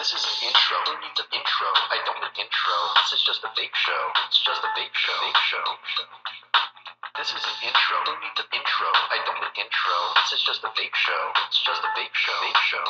This is an intro. Who needs an intro? I don't need an intro. This is just a vape show. It's just a vape show. Vape show. This is an intro. Who needs an intro? I don't need an intro. This is just a vape show. It's just a vape show. Vape show.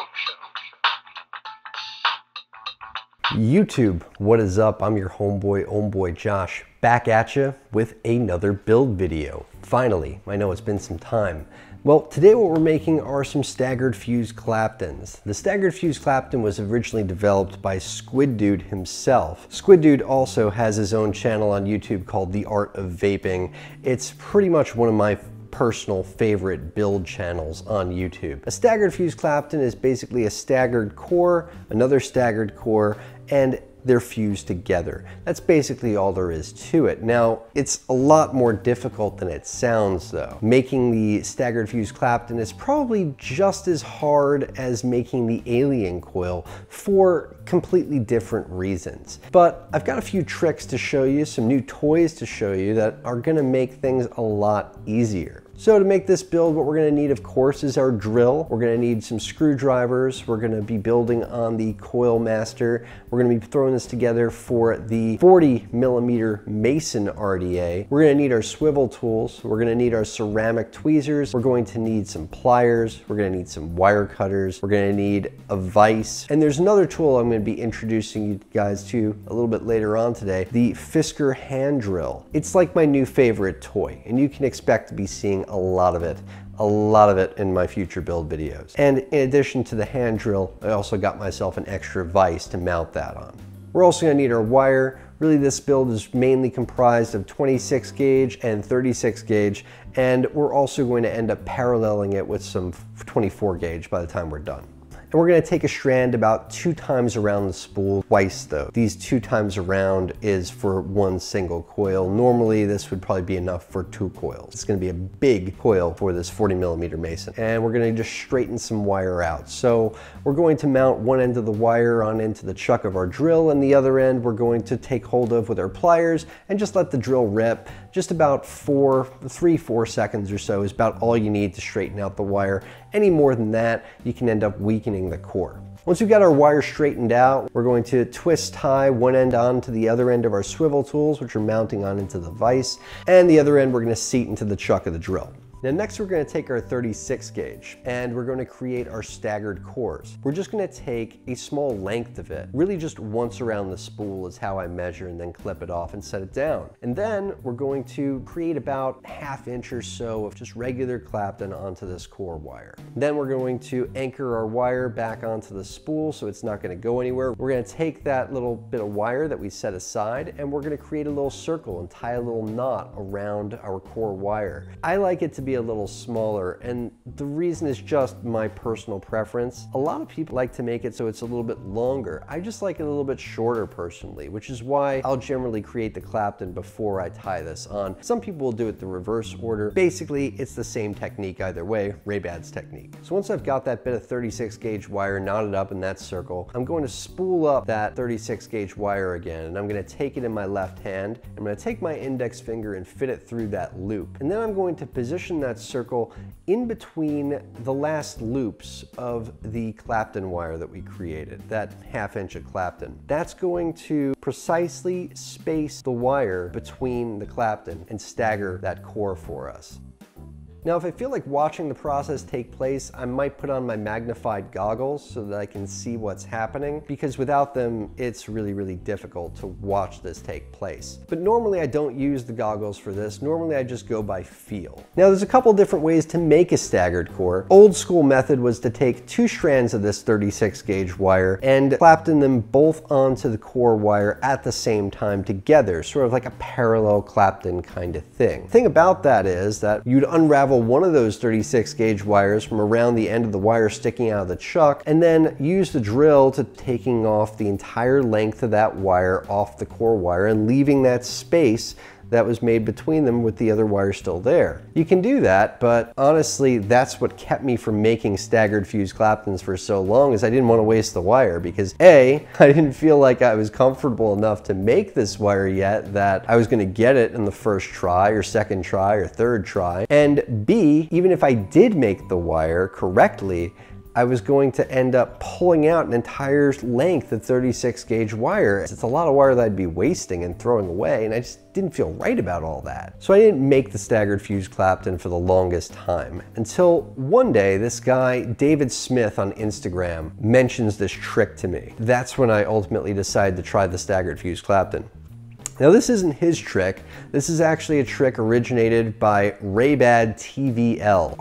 YouTube, what is up? I'm your homeboy Josh, back at you with another build video. Finally, I know it's been some time. Well, today what we're making are some staggered fuse Claptons. The staggered fuse Clapton was originally developed by Squid Dude himself. Squid Dude also has his own channel on YouTube called The Art of Vaping. It's pretty much one of my personal favorite build channels on YouTube. A staggered fuse Clapton is basically a staggered core, another staggered core, and they're fused together. That's basically all there is to it. Now, it's a lot more difficult than it sounds though. Making the staggered fuse Clapton is probably just as hard as making the alien coil for completely different reasons. But I've got a few tricks to show you, some new toys to show you that are gonna make things a lot easier. So to make this build, what we're gonna need, of course, is our drill. We're gonna need some screwdrivers. We're gonna be building on the coil master. We're gonna be throwing this together for the 40mm Mason RDA. We're gonna need our swivel tools. We're gonna need our ceramic tweezers. We're going to need some pliers. We're gonna need some wire cutters. We're gonna need a vise. And there's another tool I'm gonna be introducing you guys to a little bit later on today, the Fisker hand drill. It's like my new favorite toy, and you can expect to be seeing a lot of it in my future build videos. And in addition to the hand drill, I also got myself an extra vise to mount that on. We're also gonna need our wire. Really, this build is mainly comprised of 26 gauge and 36 gauge, and we're also going to end up paralleling it with some 24 gauge by the time we're done. And we're gonna take a strand about 2 times around the spool twice though. These 2 times around is for one single coil. Normally this would probably be enough for 2 coils. It's gonna be a big coil for this 40mm Mason. And we're gonna just straighten some wire out. So we're going to mount one end of the wire on into the chuck of our drill, and the other end we're going to take hold of with our pliers and just let the drill rip. Just about 3-4 seconds or so is about all you need to straighten out the wire. Any more than that, you can end up weakening the core. Once we've got our wire straightened out, we're going to twist tie one end onto the other end of our swivel tools, which are mounting on into the vise, and the other end we're going to seat into the chuck of the drill. Now next we're going to take our 36 gauge and we're going to create our staggered cores. We're just going to take a small length of it, really just once around the spool is how I measure, and then clip it off and set it down. And then we're going to create about 1/2 inch or so of just regular Clapton onto this core wire. Then we're going to anchor our wire back onto the spool so it's not going to go anywhere. We're going to take that little bit of wire that we set aside and we're going to create a little circle and tie a little knot around our core wire. I like it to be a little smaller, and the reason is just my personal preference. A lot of people like to make it so it's a little bit longer. I just like it a little bit shorter personally, which is why I'll generally create the Clapton before I tie this on. Some people will do it the reverse order. Basically, it's the same technique either way, Ray-Bad's technique. So once I've got that bit of 36 gauge wire knotted up in that circle, I'm going to spool up that 36 gauge wire again, and I'm going to take it in my left hand. I'm going to take my index finger and fit it through that loop. And then I'm going to position that circle in between the last loops of the Clapton wire that we created, that 1/2 inch of Clapton. That's going to precisely space the wire between the Clapton and stagger that core for us. Now, if I feel like watching the process take place, I might put on my magnified goggles so that I can see what's happening, because without them, it's really difficult to watch this take place. But normally I don't use the goggles for this. Normally I just go by feel. Now, there's a couple different ways to make a staggered core. Old school method was to take 2 strands of this 36 gauge wire and Clapton them both onto the core wire at the same time together, sort of like a parallel Clapton kind of thing. The thing about that is that you'd unravel one of those 36 gauge wires from around the end of the wire sticking out of the chuck, and then use the drill to taking off the entire length of that wire off the core wire and leaving that space that was made between them with the other wire still there. You can do that, but honestly, that's what kept me from making staggered fuse Claptons for so long, is I didn't want to waste the wire, because A, I didn't feel like I was comfortable enough to make this wire yet that I was going to get it in the first try or second try or third try, and B, even if I did make the wire correctly, I was going to end up pulling out an entire length of 36 gauge wire. It's a lot of wire that I'd be wasting and throwing away, and I just didn't feel right about all that. So I didn't make the staggered fused Clapton for the longest time, until one day this guy, David Smith on Instagram, mentions this trick to me. That's when I ultimately decided to try the staggered fused Clapton. Now this isn't his trick, this is actually a trick originated by Raybad TVL,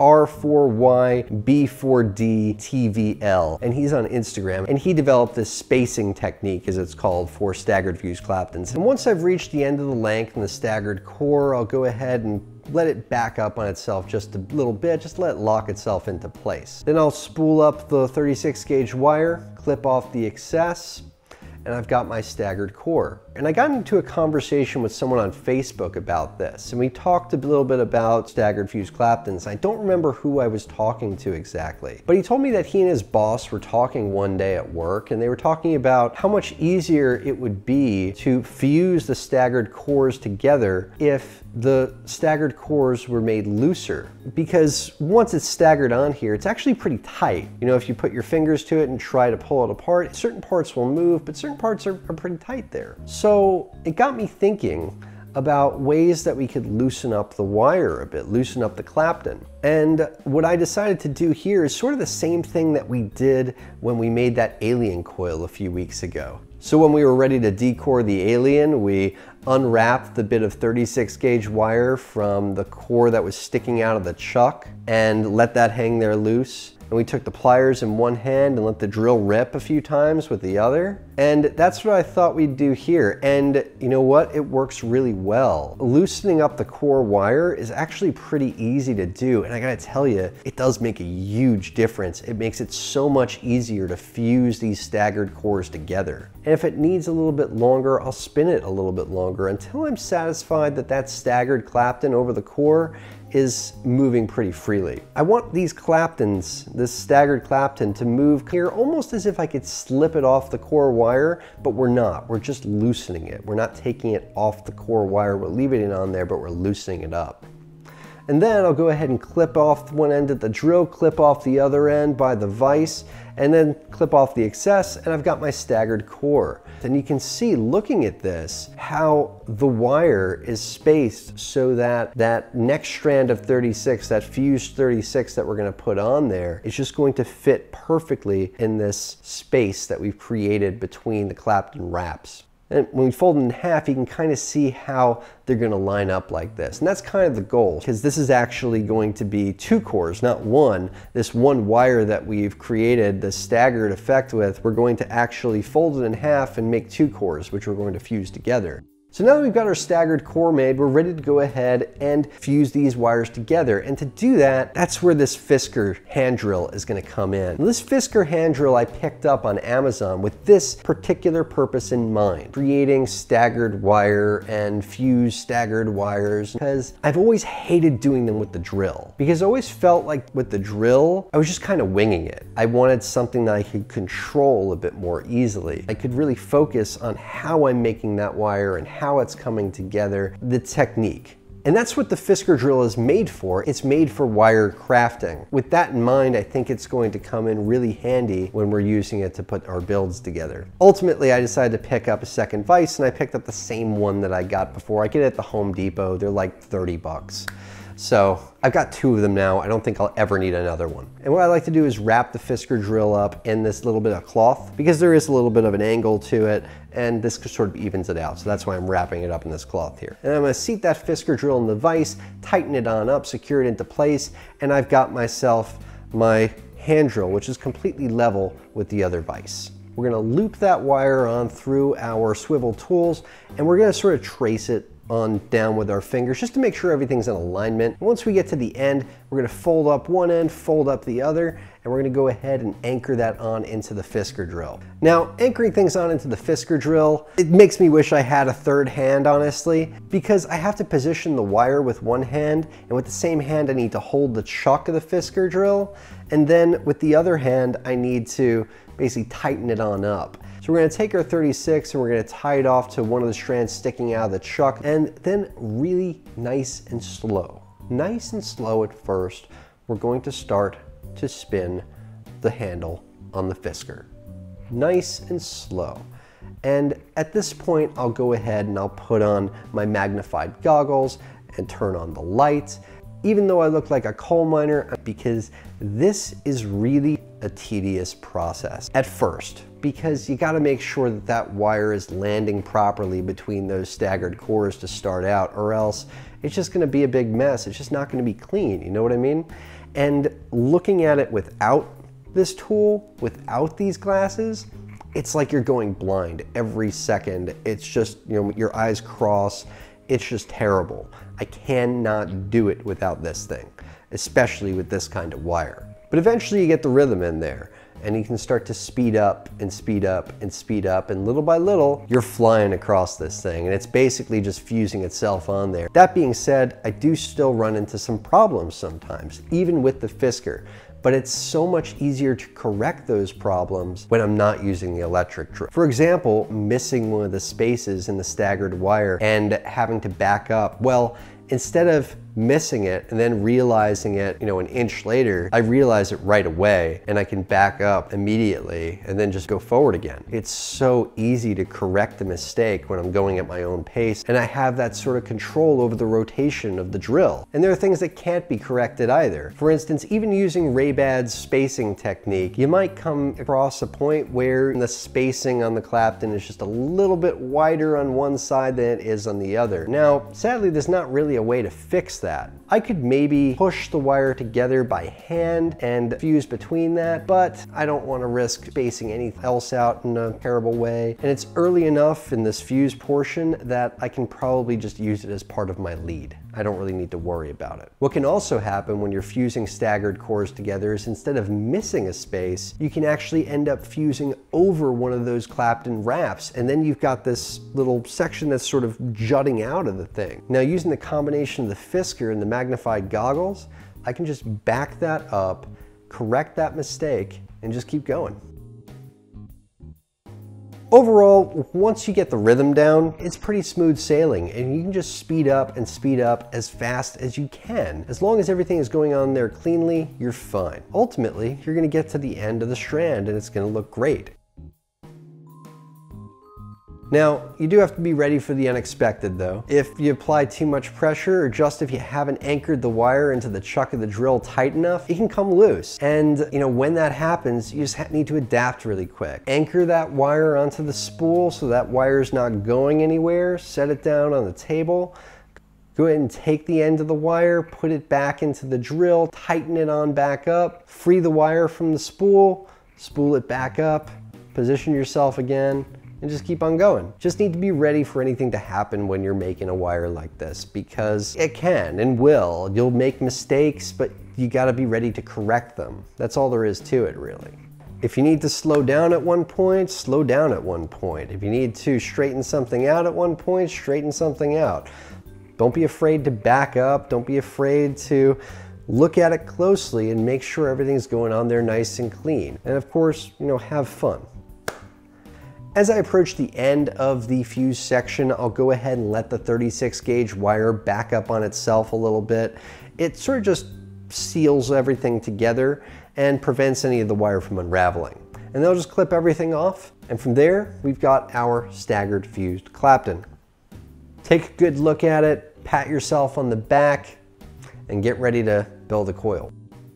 R4Y B4D TVL, and he's on Instagram, and he developed this spacing technique, as it's called, for staggered fused Claptons. And once I've reached the end of the length and the staggered core, I'll go ahead and let it back up on itself just a little bit, just let it lock itself into place. Then I'll spool up the 36 gauge wire, clip off the excess, and I've got my staggered core. And I got into a conversation with someone on Facebook about this, and we talked a little bit about staggered fused Claptons. I don't remember who I was talking to exactly, but he told me that he and his boss were talking one day at work, and they were talking about how much easier it would be to fuse the staggered cores together if the staggered cores were made looser. Because once it's staggered on here, it's actually pretty tight. You know, if you put your fingers to it and try to pull it apart, certain parts will move, but certain parts are pretty tight there. So it got me thinking about ways that we could loosen up the wire a bit, loosen up the Clapton. And what I decided to do here is sort of the same thing that we did when we made that alien coil a few weeks ago. So when we were ready to decore the alien, we unwrapped the bit of 36 gauge wire from the core that was sticking out of the chuck and let that hang there loose. And we took the pliers in one hand and let the drill rip a few times with the other. And that's what I thought we'd do here. And you know what? It works really well. Loosening up the core wire is actually pretty easy to do. And I gotta tell you, it does make a huge difference. It makes it so much easier to fuse these staggered cores together. And if it needs a little bit longer, I'll spin it a little bit longer until I'm satisfied that that staggered Clapton over the core is moving pretty freely. I want these Claptons, this staggered Clapton, to move here almost as if I could slip it off the core wire, but we're not. We're just loosening it. We're not taking it off the core wire. We're leaving it on there, but we're loosening it up. And then I'll go ahead and clip off one end of the drill, clip off the other end by the vise, and then clip off the excess, and I've got my staggered core. And you can see, looking at this, how the wire is spaced so that that next strand of 36, that fused 36 that we're gonna put on there, is just going to fit perfectly in this space that we've created between the Clapton wraps. And when we fold it in half, you can kind of see how they're going to line up like this. And that's kind of the goal, because this is actually going to be two cores, not one. This one wire that we've created the staggered effect with, we're going to actually fold it in half and make two cores, which we're going to fuse together. So now that we've got our staggered core made, we're ready to go ahead and fuse these wires together. And to do that, that's where this Fisker hand drill is gonna come in. Now, this Fisker hand drill I picked up on Amazon with this particular purpose in mind, creating staggered wire and fuse staggered wires, because I've always hated doing them with the drill. Because I always felt like with the drill, I was just kind of winging it. I wanted something that I could control a bit more easily. I could really focus on how I'm making that wire and how it's coming together, the technique. And that's what the Fisker drill is made for. It's made for wire crafting. With that in mind, I think it's going to come in really handy when we're using it to put our builds together. Ultimately, I decided to pick up a second vise, and I picked up the same one that I got before. I get it at the Home Depot. They're like 30 bucks. So I've got two of them now. I don't think I'll ever need another one. And what I like to do is wrap the Fisker drill up in this little bit of cloth, because there is a little bit of an angle to it, and this sort of evens it out. So that's why I'm wrapping it up in this cloth here. And I'm gonna seat that Fisker drill in the vise, tighten it on up, secure it into place, and I've got myself my hand drill, which is completely level with the other vise. We're gonna loop that wire on through our swivel tools, and we're gonna sort of trace it on down with our fingers just to make sure everything's in alignment. And once we get to the end, we're going to fold up one end, fold up the other, and we're going to go ahead and anchor that on into the Fisker drill. Now, anchoring things on into the Fisker drill, it makes me wish I had a third hand, honestly, because I have to position the wire with one hand, and with the same hand I need to hold the chuck of the Fisker drill, and then with the other hand I need to basically tighten it on up. So we're gonna take our 36 and we're gonna tie it off to one of the strands sticking out of the chuck, and then really nice and slow at first, we're going to start to spin the handle on the Fisker. Nice and slow. And at this point, I'll go ahead and I'll put on my magnified goggles and turn on the lights, even though I look like a coal miner, because this is really a tedious process at first, because you gotta make sure that that wire is landing properly between those staggered cores to start out, or else it's just gonna be a big mess. It's just not gonna be clean, you know what I mean? And looking at it without this tool, without these glasses, it's like you're going blind every second. It's just, you know, your eyes cross. It's just terrible. I cannot do it without this thing, especially with this kind of wire. But eventually you get the rhythm in there and you can start to speed up and speed up and speed up, and little by little, you're flying across this thing, and it's basically just fusing itself on there. That being said, I do still run into some problems sometimes, even with the Fisker. But it's so much easier to correct those problems when I'm not using the electric drill. For example, missing one of the spaces in the staggered wire and having to back up. Well, instead of missing it and then realizing it, you know, an inch later, I realize it right away and I can back up immediately and then just go forward again. It's so easy to correct the mistake when I'm going at my own pace, and I have that sort of control over the rotation of the drill. And there are things that can't be corrected either. For instance, even using Ray-Bad's spacing technique, you might come across a point where the spacing on the Clapton is just a little bit wider on one side than it is on the other. Now, sadly, there's not really a way to fix that. I could maybe push the wire together by hand and fuse between that, but I don't want to risk spacing anything else out in a terrible way. And it's early enough in this fuse portion that I can probably just use it as part of my lead. I don't really need to worry about it. What can also happen when you're fusing staggered cores together is, instead of missing a space, you can actually end up fusing over one of those Clapton wraps, and then you've got this little section that's sort of jutting out of the thing. Now, using the combination of the Fisker and the magnified goggles, I can just back that up, correct that mistake, and just keep going. Overall, once you get the rhythm down, it's pretty smooth sailing, and you can just speed up and speed up as fast as you can. As long as everything is going on there cleanly, you're fine. Ultimately, you're gonna get to the end of the strand and it's gonna look great. Now, you do have to be ready for the unexpected though. If you apply too much pressure, or just if you haven't anchored the wire into the chuck of the drill tight enough, it can come loose. And you know, when that happens, you just need to adapt really quick. Anchor that wire onto the spool so that wire is not going anywhere. Set it down on the table. Go ahead and take the end of the wire, put it back into the drill, tighten it on back up, free the wire from the spool, spool it back up, position yourself again, and just keep on going. Just need to be ready for anything to happen when you're making a wire like this, because it can and will. You'll make mistakes, but you gotta be ready to correct them. That's all there is to it, really. If you need to slow down at one point, slow down at one point. If you need to straighten something out at one point, straighten something out. Don't be afraid to back up. Don't be afraid to look at it closely and make sure everything's going on there nice and clean. And of course, you know, have fun. As I approach the end of the fuse section, I'll go ahead and let the 36 gauge wire back up on itself a little bit. It sort of just seals everything together and prevents any of the wire from unraveling. And then I'll just clip everything off. And from there, we've got our staggered fused Clapton. Take a good look at it, pat yourself on the back, and get ready to build a coil.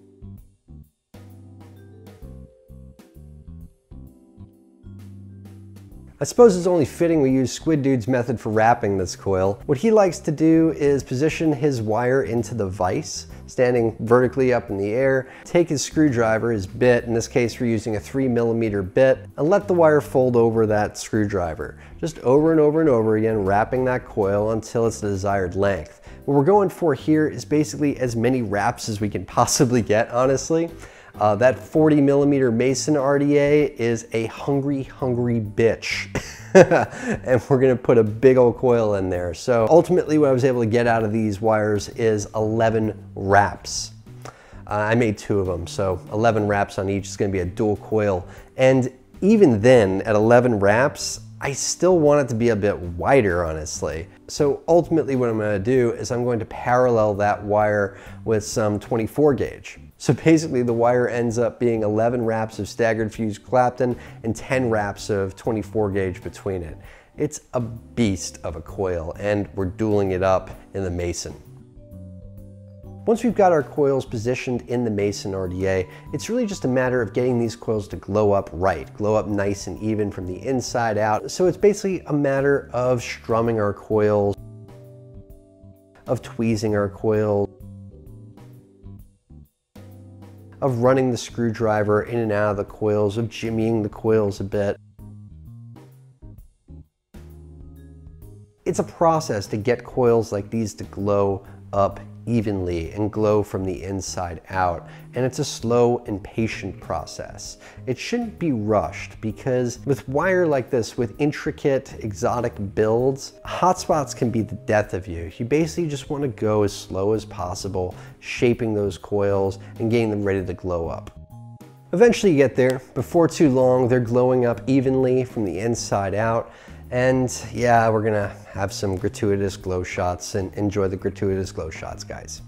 I suppose it's only fitting we use Squid Dude's method for wrapping this coil. What he likes to do is position his wire into the vise, standing vertically up in the air, take his screwdriver, his bit, in this case we're using a 3mm bit, and let the wire fold over that screwdriver. Just over and over and over again, wrapping that coil until it's the desired length. What we're going for here is basically as many wraps as we can possibly get, honestly. That 40mm Mason RDA is a hungry bitch. And we're gonna put a big old coil in there. So ultimately what I was able to get out of these wires is 11 wraps. I made 2 of them, so 11 wraps on each. Is gonna be a dual coil. And even then, at 11 wraps, I still want it to be a bit wider, honestly. So ultimately what I'm gonna do is I'm going to parallel that wire with some 24 gauge. So basically the wire ends up being 11 wraps of staggered fused Clapton and 10 wraps of 24 gauge between it. It's a beast of a coil, and we're dueling it up in the Mason. Once we've got our coils positioned in the Mason RDA, it's really just a matter of getting these coils to glow up right, glow up nice and even from the inside out. So it's basically a matter of strumming our coils, of tweezing our coils, of running the screwdriver in and out of the coils, of jimmying the coils a bit. It's a process to get coils like these to glow up evenly and glow from the inside out, and it's a slow and patient process. It shouldn't be rushed, because with wire like this, with intricate exotic builds, hotspots can be the death of you. You basically just want to go as slow as possible, shaping those coils and getting them ready to glow up. Eventually you get there. Before too long, they're glowing up evenly from the inside out. And yeah, we're gonna have some gratuitous glow shots, and enjoy the gratuitous glow shots, guys.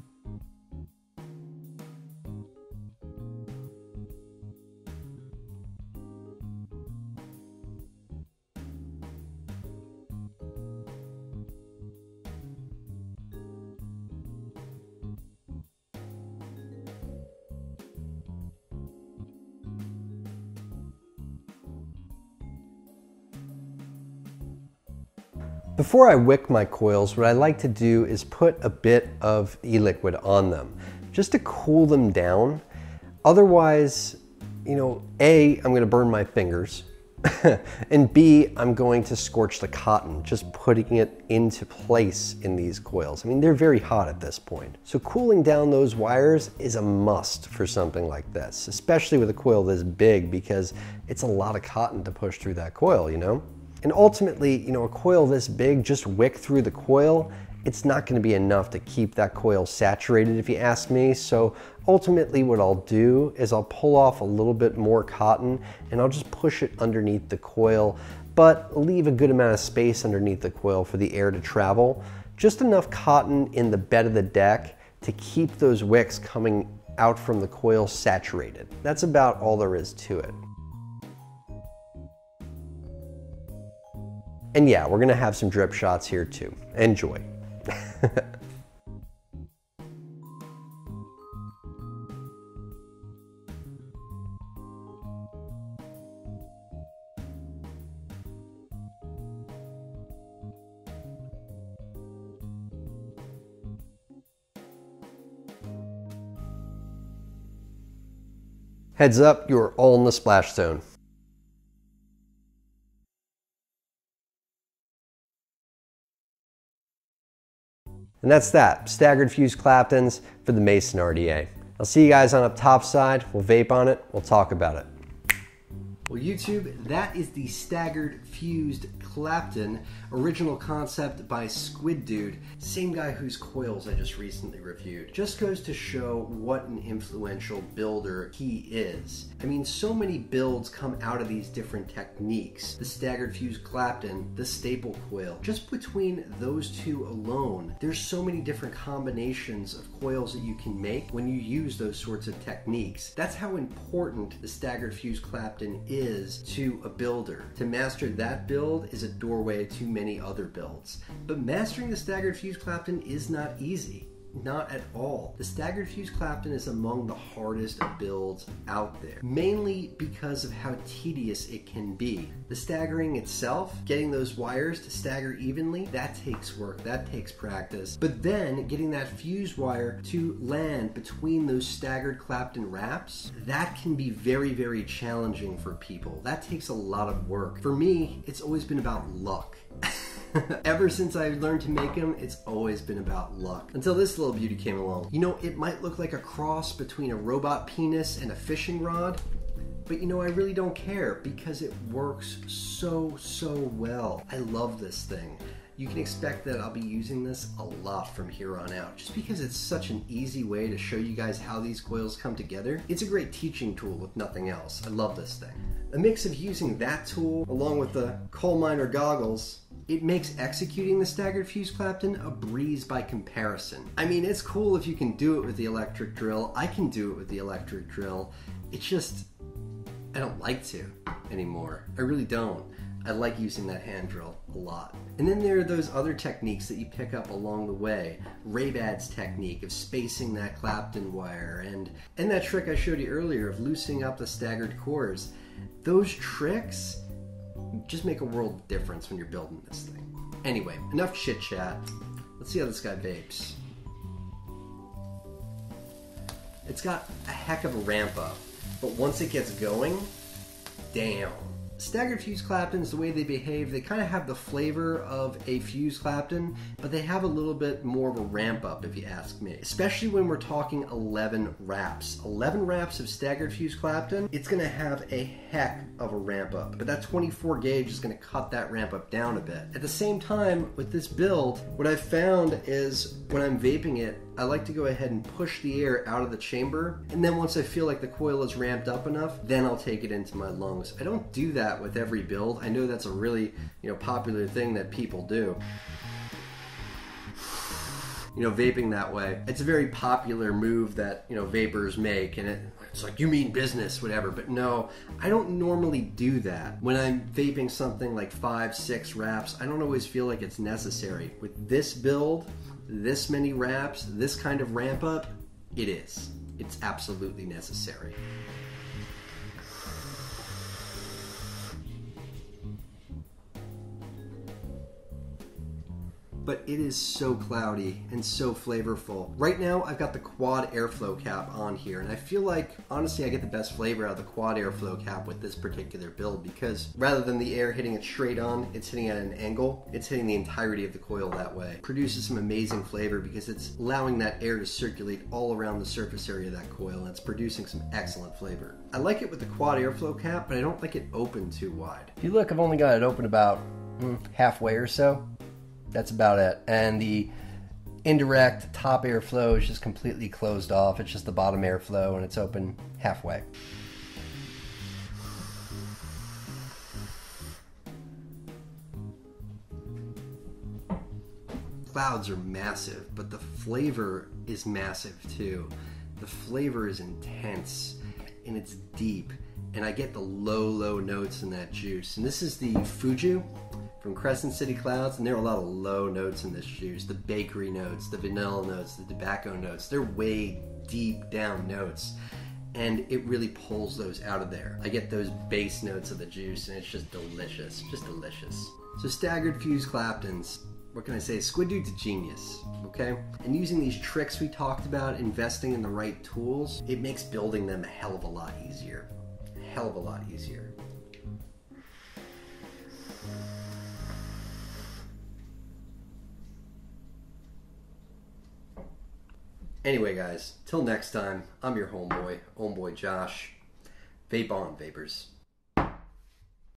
Before I wick my coils, what I like to do is put a bit of e-liquid on them, just to cool them down. Otherwise, you know, A, I'm gonna burn my fingers, and B, I'm going to scorch the cotton, just putting it into place in these coils. I mean, they're very hot at this point. So cooling down those wires is a must for something like this, especially with a coil this big, because it's a lot of cotton to push through that coil, you know? And ultimately, you know, a coil this big, just wick through the coil, it's not going to be enough to keep that coil saturated, if you ask me. So ultimately what I'll do is I'll pull off a little bit more cotton and I'll just push it underneath the coil, but leave a good amount of space underneath the coil for the air to travel. Just enough cotton in the bed of the deck to keep those wicks coming out from the coil saturated. That's about all there is to it. And yeah, we're gonna have some drip shots here too. Enjoy. Heads up, you're all in the splash zone. And that's that, staggered fused Claptons for the Mason RDA. I'll see you guys on up top side. We'll vape on it, we'll talk about it. Well, YouTube, that is the staggered fused Clapton, original concept by Squid Dude, same guy whose coils I just recently reviewed. Just goes to show what an influential builder he is. I mean, so many builds come out of these different techniques. The staggered fused Clapton, the staple coil. Just between those two alone, there's so many different combinations of coils that you can make when you use those sorts of techniques. That's how important the staggered fused Clapton is to a builder. To master that build is a doorway to many other builds. But mastering the staggered fused Clapton is not easy. Not at all. The staggered fused Clapton is among the hardest builds out there, mainly because of how tedious it can be. The staggering itself, getting those wires to stagger evenly, that takes work, that takes practice. But then getting that fused wire to land between those staggered Clapton wraps, that can be very, very challenging for people. That takes a lot of work. For me, it's always been about luck. Ever since I learned to make them, it's always been about luck. Until this little beauty came along. You know, it might look like a cross between a robot penis and a fishing rod, but you know, I really don't care because it works so well. I love this thing. You can expect that I'll be using this a lot from here on out, just because it's such an easy way to show you guys how these coils come together. It's a great teaching tool if nothing else. I love this thing. A mix of using that tool along with the coal miner goggles it makes executing the staggered fuse Clapton a breeze by comparison. I mean, it's cool if you can do it with the electric drill. I can do it with the electric drill. It's just, I don't like to anymore. I really don't. I like using that hand drill a lot. And then there are those other techniques that you pick up along the way. Ray-Bad's technique of spacing that Clapton wire and that trick I showed you earlier of loosening up the staggered cores. Those tricks just make a world of difference when you're building this thing. Anyway, enough chit chat. Let's see how this guy vapes. It's got a heck of a ramp up, but once it gets going, damn. Staggered fuse Claptons, the way they behave, they kind of have the flavor of a fuse Clapton, but they have a little bit more of a ramp up if you ask me. Especially when we're talking 11 wraps. 11 wraps of staggered fuse Clapton, it's going to have a heck of a ramp up. But that 24 gauge is going to cut that ramp up down a bit. At the same time, with this build, what I've found is when I'm vaping it, I like to go ahead and push the air out of the chamber, and then once I feel like the coil is ramped up enough, then I'll take it into my lungs. I don't do that with every build. I know that's a really, popular thing that people do. Vaping that way. It's a very popular move that, vapors make, and it's like, you mean business, whatever. But no, I don't normally do that. When I'm vaping something like 5, 6 wraps, I don't always feel like it's necessary. With this build, this many wraps, this kind of ramp up, it is. It's absolutely necessary. But it is so cloudy and so flavorful. Right now, I've got the quad airflow cap on here, and I feel like, honestly, I get the best flavor out of the quad airflow cap with this particular build, because rather than the air hitting it straight on, it's hitting at an angle. It's hitting the entirety of the coil that way. Produces some amazing flavor because it's allowing that air to circulate all around the surface area of that coil, and it's producing some excellent flavor. I like it with the quad airflow cap, but I don't like it open too wide. If you look, I've only got it open about halfway or so. That's about it. And the indirect top airflow is just completely closed off. It's just the bottom airflow, and it's open halfway. Clouds are massive, but the flavor is massive too. The flavor is intense, and it's deep, and I get the low notes in that juice. And this is the Fuju from Crescent City Clouds, and there are a lot of low notes in this juice. The bakery notes, the vanilla notes, the tobacco notes, they're way deep down notes, and it really pulls those out of there. I get those bass notes of the juice, and it's just delicious, just delicious. So staggered fuse Claptons, what can I say? Squid Dude's a genius, okay? And using these tricks we talked about, investing in the right tools, it makes building them a hell of a lot easier. A hell of a lot easier. Anyway, guys, till next time, I'm your homeboy Josh. Vape on, vapors.